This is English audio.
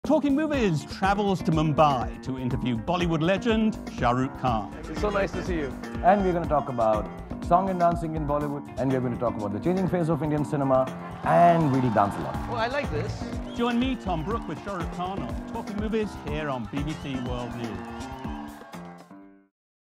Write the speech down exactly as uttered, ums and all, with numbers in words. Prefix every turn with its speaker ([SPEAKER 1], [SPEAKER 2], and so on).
[SPEAKER 1] Talking Movies travels to Mumbai to interview Bollywood legend Shah Rukh Khan.
[SPEAKER 2] It's so nice to see you.
[SPEAKER 3] And we're going to talk about song and dancing in Bollywood, and we're going to talk about the changing face of Indian cinema and really dance a lot.
[SPEAKER 2] Oh, I like this.
[SPEAKER 1] Join me, Tom Brooke, with Shah Rukh Khan on Talking Movies here on B B C World News.